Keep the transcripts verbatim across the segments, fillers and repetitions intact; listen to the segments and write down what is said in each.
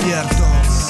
abiertos.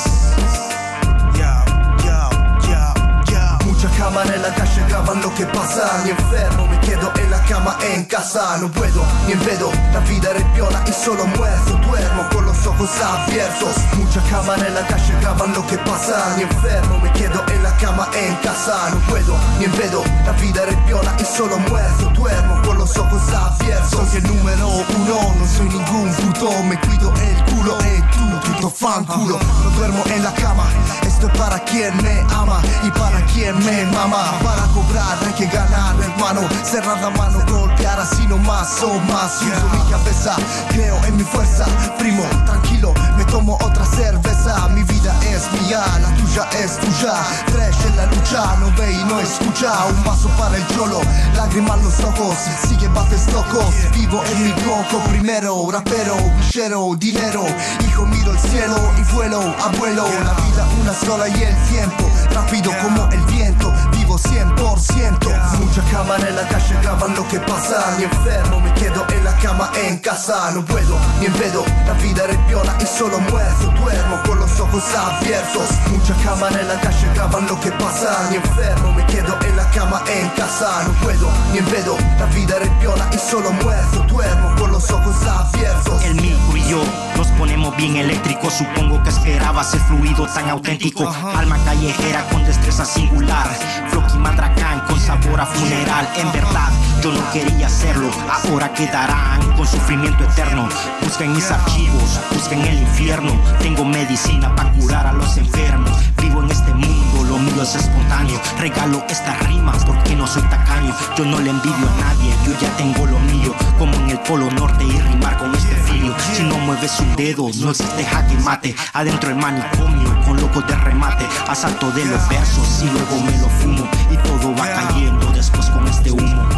Ya, ya, ya, ya. Mucha cama nella calle, graban lo que pasa. Ni enfermo, me quedo en la cama en casa. No puedo, ni vedo, la vida repiola y solo muerto duermo con los ojos abiertos. Mucha cama nella calle, graban lo que pasa. Ni enfermo, me quedo en la cama en casa. No puedo, ni vedo, la vida repiola y solo muerto duermo con los ojos abiertos. Soy el número uno, no soy ningún puto. Me cuido el culo, eh tú, puto fan culo. No duermo en la cama, esto es para quien me ama y para quien me mama. Para cobrar hay que ganar, hermano. Cerrar la mano, golpear así no más o más. Uso mi cabeza, creo en mi fuerza. Primo, tranquilo, me tomo otra cerveza. Mi vida es mía, la tuya es tuya. Fresh en la lucha, no ve y no escucha. Un vaso para el cholo, lágrimas en los ojos. Sigue bates locos, vivo en mi coco. Primero, rapero, villero, dinero. Hijo, miro el cielo y vuelo, abuelo. La vida una sola y el tiempo rápido como el viento. Vivo cien por ciento. Mucha cama en la calle, graban lo que pasa. Ni enfermo, me quedo en la cama en casa. No puedo, ni vedo, la vida repiola y solo muerto duermo con los ojos abiertos. Mucha cama en la calle, graban lo que pasa. Ni enfermo, me quedo en la cama en casa. No puedo, ni vedo, la vida repiola y solo muerto duermo con los ojos abiertos. El micro y yo nos ponemos bien eléctricos. Supongo que esperabas el fluido tan auténtico. Alma callejera con destreza singular. Floki Mandrakan con sabor a funeral. En verdad, yo no quería hacerlo. Ahora quedarán con sufrimiento eterno. Busquen mis archivos, busquen el infierno. Tengo medicina para curar a los enfermos. Vivo en este mundo, lo mío es espontáneo. Regalo estas rimas porque no soy tacaño. Yo no le envidio a nadie, yo ya tengo lo mío. Como en el polo norte y rimar con este frío. Si no mueves un dedo, no existe jaque mate. Adentro el manicomio, con locos de remate. Asalto de los versos y luego me lo fumo. Y todo va cayendo después con este humo.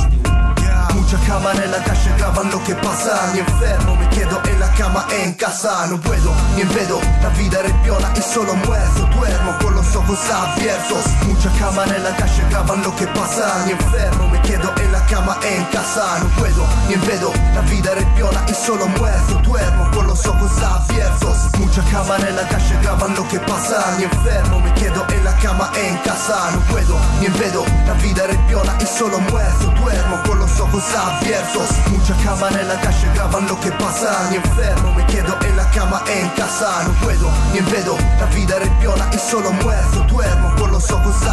Mucha cama en la calle, graban lo que pasa. Ni enfermo, me quedo en la cama en casa. No puedo, ni vedo, la vida repiola y solo muerto duermo con los ojos abiertos. Mucha cama en la calle, graban lo que pasa. Ni enfermo, me quedo en la cama en casa. No puedo, ni vedo, la vida repiola y solo muerto duermo con los ojos abiertos. Mucha cama en la calle, graban lo que pasa. Ni enfermo, me quedo en la cama en casa. No puedo, ni vedo, la vida repiola y solo muerto duermo con los ojos abiertos. Mucha cama en la calle, graban lo que pasa. Ni enfermo, me quedo en la cama en casa. No puedo, ni vedo, la vida repiola y solo muerto duermo con los ojos